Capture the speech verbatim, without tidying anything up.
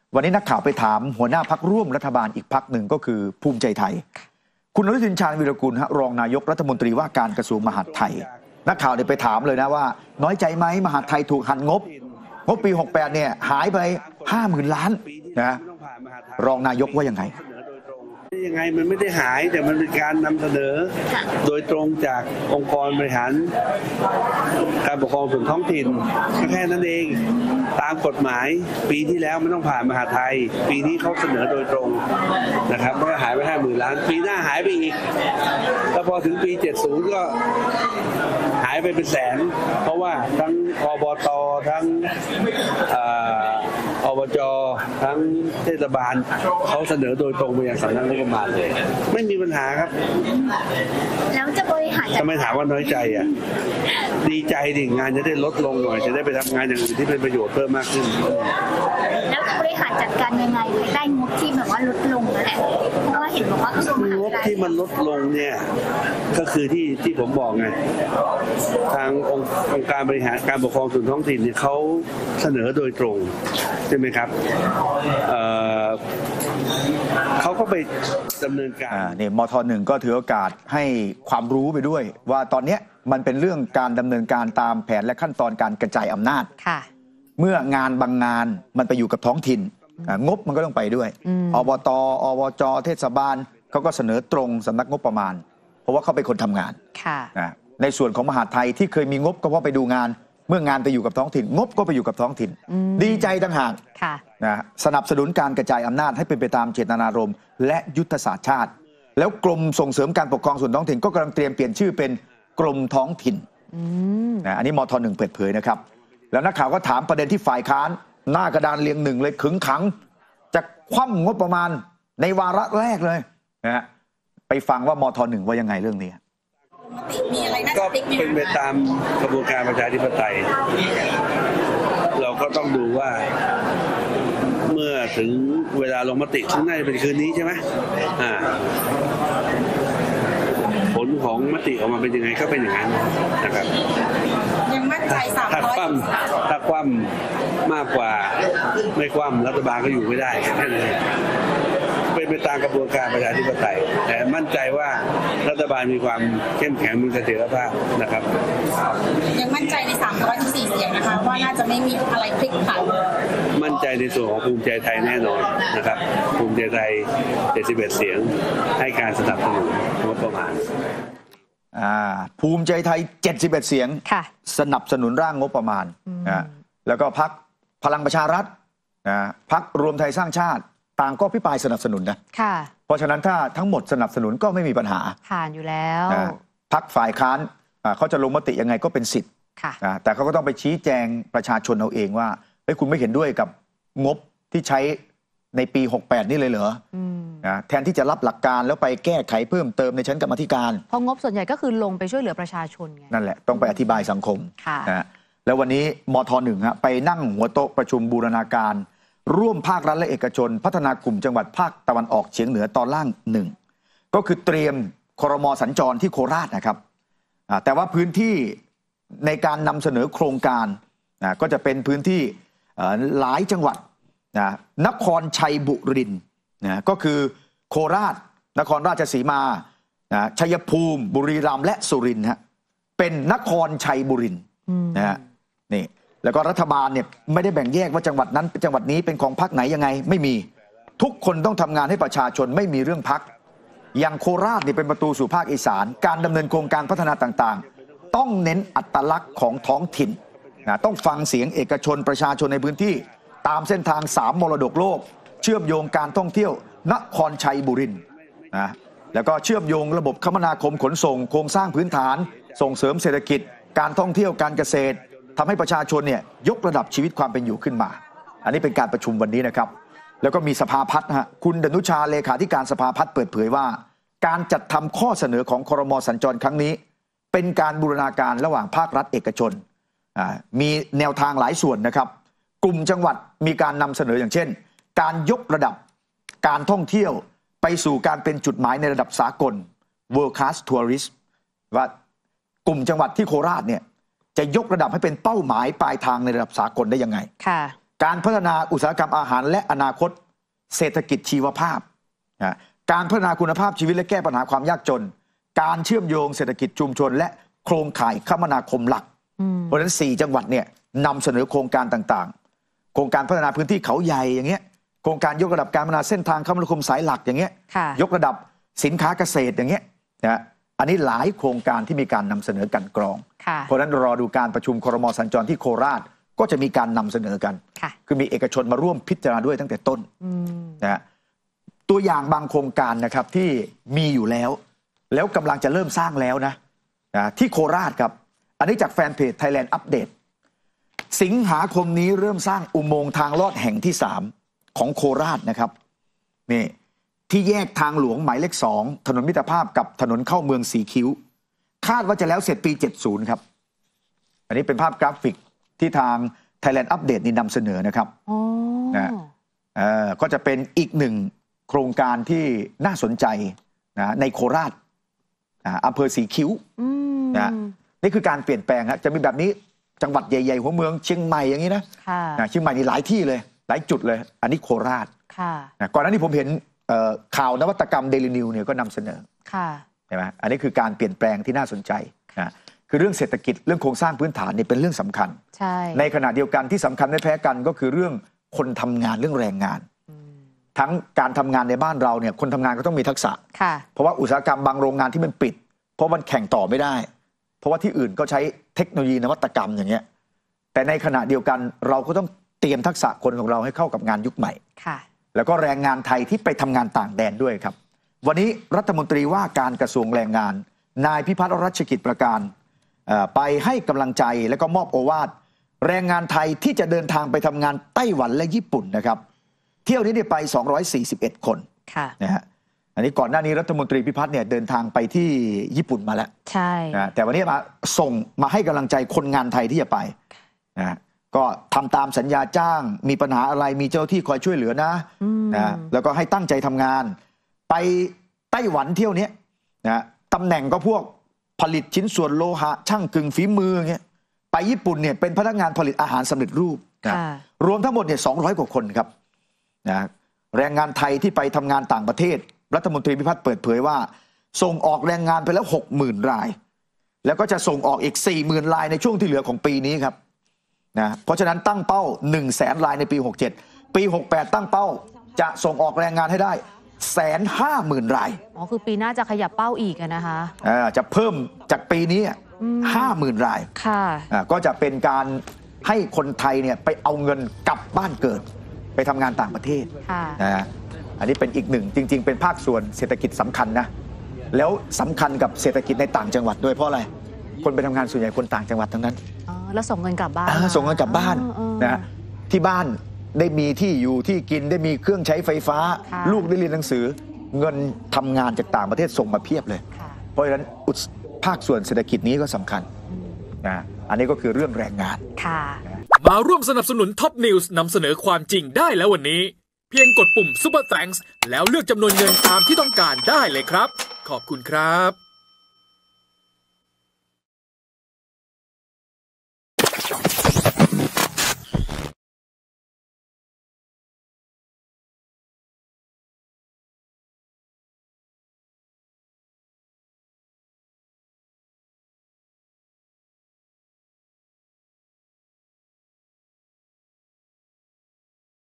วันนี้นักข่าวไปถามหัวหน้าพรรคร่วมรัฐบาลอีกพรรคหนึ่งก็คือภูมิใจไทยคุณอนุทินชาญวีรกุลฮะรองนายกรัฐมนตรีว่าการกระทรวงมหาดไทยนักข่าวเนี่ยไปถามเลยนะว่าน้อยใจไหมมหาดไทยถูกหั่นงบงบปีหกสิบแปดเนี่ยหายไป ห้าหมื่น ล้านนะรองนายกว่ายังไงยังไงมันไม่ได้หายแต่มันเป็นการนำเสนอโดยตรงจากองค์กรบริหารการปกครองส่วนท้องถิ่นแค่นั้นเองตามกฎหมายปีที่แล้วไม่ต้องผ่านมหาดไทยปีนี้เขาเสนอโดยตรงนะครับไม่หายไปห้าหมื่นล้านปีหน้าหายไปอีกแล้วพอถึงปีเจ็ดสิบก็หายไปเป็นแสนเพราะว่าทั้งอบตทั้งอบจทั้งเทศบาลเขาเสนอโดยตรงไปยังสำนักงบประมาณเลยไม่มีปัญหาครับแล้วจะบริหารทำไมถามว่าน้อยใจอ่ะดีใจดิงานจะได้ลดลงหน่อยจะได้ไปทำงานอย่างอื่นที่เป็นประโยชน์เพิ่มมากขึ้นแล้วจะบริหารจัดการยังไงได้งบที่แบบว่าลดลงนั่นแหละเพราะว่าเห็นบอกว่ากระทรวงมหาดไทยงบที่มันลดลงเนี่ยก็คือที่ที่ผมบอกไงทางองค์องค์การบริหารการปกครองส่วนท้องถิ่นเนี่ยเขาเสนอโดยตรงใช่ไหมครับเอ่อเขาก็ไปดำเนินการเนี่ยมทหนึ่งก็ถือโอกาสให้ความรู้ไปด้วยว่าตอนนี้มันเป็นเรื่องการดำเนินการตามแผนและขั้นตอนการกระจายอำนาจเมื่องานบางงานมันไปอยู่กับท้องถิ่นงบมันก็ต้องไปด้วยอบตอบจเทศบาลเขาก็เสนอตรงสำนักงบประมาณเพราะว่าเขาเป็นคนทำงานในส่วนของมหาดไทยที่เคยมีงบก็เพราะไปดูงานเมื่องานไปอยู่กับท้องถิ่นงบก็ไปอยู่กับท้องถิ่นดีใจต่างหากนะสนับสนุนการกระจายอำนาจให้เป็นไปตามเจตนารมณ์และยุทธศาสตร์ชาติแล้วกรมส่งเสริมการปกครองส่วนท้องถิ่นก็กำลังเตรียมเปลี่ยนชื่อเป็นกรมท้องถิ่นนะอันนี้มทหนึ่งเปิดเผยนะครับแล้วนักข่าวก็ถามประเด็นที่ฝ่ายค้านหน้ากระดานเรียงหนึ่งเลยขึงขังจะคว่ำงบประมาณในวาระแรกเลยนะฮะไปฟังว่ามทหนึ่งว่ายังไงเรื่องนี้ก็เป็นไปตามกระบวนการประชาธิปไตยเราก็ต้องดูว่าเมื่อถึงเวลาลงมติซึ่งน่าจะเป็นคืนนี้ใช่ไหมอ่าผลของมติออกมาเป็นยังไงก็เป็นอย่างนั้นนะครับยังมั่นใจสามร้อยถ้าคว่ำถ้าคว่ำมากกว่าไม่คว่ำรัฐบาลก็อยู่ไม่ได้แค่นั้นเองเป็นไปตามกระบวนการประชาธิปไตยแต่มั่นใจว่ารัฐบาลมีความเข้มแข็งมีเสถียรภาพนะครับยังมั่นใจในสามร้อยสี่เสียงนะคะว่าน่าจะไม่มีอะไรพลิกผันมั่นใจในส่วนของภูมิใจไทยแน่นอนนะครับภูมิใจไทยเจ็ดสิบเอ็ดเสียงให้การสนับสนุนงบประมาณภูมิใจไทยเจ็ดสิบเอ็ดเสียงสนับสนุนร่างงบประมาณนะแล้วก็พรรคพลังประชารัฐนะพรรครวมไทยสร้างชาติต่างก็พิปรายสนับสนุนนะเพราะฉะนั้นถ้าทั้งหมดสนับสนุนก็ไม่มีปัญหาผ่านอยู่แล้วพรรคฝ่ายค้านเขาจะลงมติยังไงก็เป็นสิทธิ์แต่เขาก็ต้องไปชี้แจงประชาชนเอาเองว่าเฮ้ยคุณไม่เห็นด้วยกับงบที่ใช้ในปีหกสิบแปดนี่เลยเหรอแทนที่จะรับหลักการแล้วไปแก้ไขเพิ่มเติมในชั้นกรรมธิการเพราะงบส่วนใหญ่ก็คือลงไปช่วยเหลือประชาชนไงนั่นแหละต้องไปอธิบายสังคมนะแล้ววันนี้มทหนึ่งไปนั่งหัวโต๊ะประชุมบูรณาการร่วมภาครัฐและเอกชนพัฒนากลุ่มจังหวัดภาคตะวันออกเฉียงเหนือตอนล่างหนึ่งก็คือเตรียมครม.สัญจรที่โคราชนะครับแต่ว่าพื้นที่ในการนำเสนอโครงการก็จะเป็นพื้นที่หลายจังหวัดนครชัยบุรีนะก็คือโคราชนครราชสีมาชัยภูมิบุรีรัมย์และสุรินทร์ฮะเป็นนครชัยบุรีนะฮะนี่แล้วก็รัฐบาลเนี่ยไม่ได้แบ่งแยกว่าจังหวัดนั้นจังหวัดนี้เป็นของพรรคไหนยังไงไม่มีทุกคนต้องทำงานให้ประชาชนไม่มีเรื่องพรรคอย่างโคราชนี่เป็นประตูสู่ภาคอีสานการดำเนินโครงการพัฒนาต่างๆต้องเน้นอัตลักษณ์ของท้องถิ่นนะต้องฟังเสียงเอกชนประชาชนในพื้นที่ตามเส้นทางสามมรดกโลกเชื่อมโยงการท่องเที่ยวนครชัยบุรีนะแล้วก็เชื่อมโยงระบบคมนาคมขนส่งโครงสร้างพื้นฐานส่งเสริมเศรษฐกิจการท่องเที่ยวการเกษตรทำให้ประชาชนเนี่ยยกระดับชีวิตความเป็นอยู่ขึ้นมาอันนี้เป็นการประชุมวันนี้นะครับแล้วก็มีสภาพัฒน์ฮะคุณดนุชาเลขาธิการสภาพัฒน์เปิดเผยว่าการจัดทำข้อเสนอของครม.สัญจรครั้งนี้เป็นการบูรณาการระหว่างภาครัฐเอกชนมีแนวทางหลายส่วนนะครับกลุ่มจังหวัดมีการนำเสนออย่างเช่นการยกระดับการท่องเที่ยวไปสู่การเป็นจุดหมายในระดับสากล World Class Tourist ว่ากลุ่มจังหวัดที่โคราชเนี่ยจะยกระดับให้เป็นเป้าหมายปลายทางในระดับสากลได้ยังไงการพัฒนาอุตสาหกรรมอาหารและอนาคตเศรษฐกิจชีวภาพนะการพัฒนาคุณภาพชีวิตและแก้ปัญหาความยากจนการเชื่อมโยงเศรษฐกิจชุมชนและโครงข่ายคมนาคมหลักเพราะฉะนั้นสี่จังหวัดเนี่ยนำเสนอโครงการต่างๆโครงการพัฒนาพื้นที่เขาใหญ่อย่างเงี้ยโครงการยกระดับการพัฒนาเส้นทางคมนาคมสายหลักอย่างเงี้ยยกระดับสินค้าเกษตรอย่างเงี้ยนะอันนี้หลายโครงการที่มีการนำเสนอกันกรองเพราะฉะนั้นรอดูการประชุมครม.สัญจรที่โคราชก็จะมีการนำเสนอกันคือมีเอกชนมาร่วมพิจารณาด้วยตั้งแต่ต้นนะตัวอย่างบางโครงการนะครับที่มีอยู่แล้วแล้วกำลังจะเริ่มสร้างแล้วนะนะที่โคราชครับอันนี้จากแฟนเพจ Thailand Update สิงหาคมนี้เริ่มสร้างอุโมงค์ทางลอดแห่งที่สามของโคราชนะครับนี่ที่แยกทางหลวงหมายเลขสองถนนมิตรภาพกับถนนเข้าเมืองสีคิ้วคาดว่าจะแล้วเสร็จปีเจ็ดสิบครับอันนี้เป็นภาพกราฟิกที่ทาง Thailand Update นี่นำเสนอนะครับนะเอ่อก็จะเป็นอีกหนึ่งโครงการที่น่าสนใจนะในโคราชอำเภอสีคิ้วนะนี่คือการเปลี่ยนแปลงครับจะมีแบบนี้จังหวัดใหญ่ๆหัวเมืองเชียงใหม่อย่างนี้นะนะเชียงใหม่นี่หลายที่เลยหลายจุดเลยอันนี้โคราชนะก่อนหน้านี้ผมเห็นข่าวนวัตกรรมเดลินิวเนี่ยก็นำเสนอใช่ไหมอันนี้คือการเปลี่ยนแปลงที่น่าสนใจนะคือเรื่องเศรษฐกิจเรื่องโครงสร้างพื้นฐานเนี่ยเป็นเรื่องสำคัญใช่ในขณะเดียวกันที่สำคัญไม่แพ้กันก็คือเรื่องคนทำงานเรื่องแรงงานทั้งการทำงานในบ้านเราเนี่ยคนทำงานก็ต้องมีทักษะเพราะว่าอุตสาหกรรมบางโรงงานที่มันปิดเพราะมันแข่งต่อไม่ได้เพราะว่าที่อื่นก็ใช้เทคโนโลยีนวัตกรรมอย่างเงี้ยแต่ในขณะเดียวกันเราก็ต้องเตรียมทักษะคนของเราให้เข้ากับงานยุคใหม่แล้วก็แรงงานไทยที่ไปทำงานต่างแดนด้วยครับวันนี้รัฐมนตรีว่าการกระทรวงแรงงานนายพิพัฒน์รัชกิจประการไปให้กำลังใจและก็มอบโอวาทแรงงานไทยที่จะเดินทางไปทำงานไต้หวันและญี่ปุ่นนะครับเที่ยวนี้ไปสองร้อยสี่สิบเอ็ดคนนะฮะอันนี้ก่อนหน้านี้รัฐมนตรีพิพัฒน์เนี่ยเดินทางไปที่ญี่ปุ่นมาแล้วใช่นะแต่วันนี้มาส่งมาให้กำลังใจคนงานไทยที่จะไปนะก็ทำตามสัญญาจ้างมีปัญหาอะไรมีเจ้าที่คอยช่วยเหลือนะนะแล้วก็ให้ตั้งใจทำงานไปไต้หวันเที่ยวนี้นะตำแหน่งก็พวกผลิตชิ้นส่วนโลหะช่างกึ่งฝีมือเงี้ยไปญี่ปุ่นเนี่ยเป็นพนักงานผลิตอาหารสำเร็จรูปนะรวมทั้งหมดเนี่ยสองร้อยกว่าคนครับนะแรงงานไทยที่ไปทำงานต่างประเทศรัฐมนตรีพิพัฒน์เปิดเผยว่าส่งออกแรงงานไปแล้ว หกหมื่น รายแล้วก็จะส่งออกอีก สี่หมื่น รายในช่วงที่เหลือของปีนี้ครับนะเพราะฉะนั้นตั้งเป้า หนึ่งแสน รายในปีหกเจ็ดปีหกแปดตั้งเป้าจะส่งออกแรงงานให้ได้ หนึ่งแสนห้าหมื่น รายอ๋อคือปีหน้าจะขยับเป้าอีกนะคะอ่าจะเพิ่มจากปีนี้ ห้าหมื่น รายค่ะอ่าก็จะเป็นการให้คนไทยเนี่ยไปเอาเงินกลับบ้านเกิดไปทำงานต่างประเทศค่ะนะอันนี้เป็นอีกหนึ่งจริงๆเป็นภาคส่วนเศรษฐกิจสำคัญนะแล้วสำคัญกับเศรษฐกิจในต่างจังหวัดด้วยเพราะอะไรคนไปทำงานส่วนใหญ่คนต่างจังหวัดทั้งนั้นอ๋อแล้วส่งเงินกลับบ้านส่งเงินกลับบ้านนะที่บ้านได้มีที่อยู่ที่กินได้มีเครื่องใช้ไฟฟ้าลูกได้เรียนหนังสือเงินทำงานจากต่างประเทศส่งมาเพียบเลยเพราะฉะนั้นภาคส่วนเศรษฐกิจนี้ก็สำคัญนะอันนี้ก็คือเรื่องแรงงานค่ะมาร่วมสนับสนุนท็อปนิวส์นำเสนอความจริงได้แล้ววันนี้เพียงกดปุ่ม Super Thanks แล้วเลือกจำนวนเงินตามที่ต้องการได้เลยครับขอบคุณครับ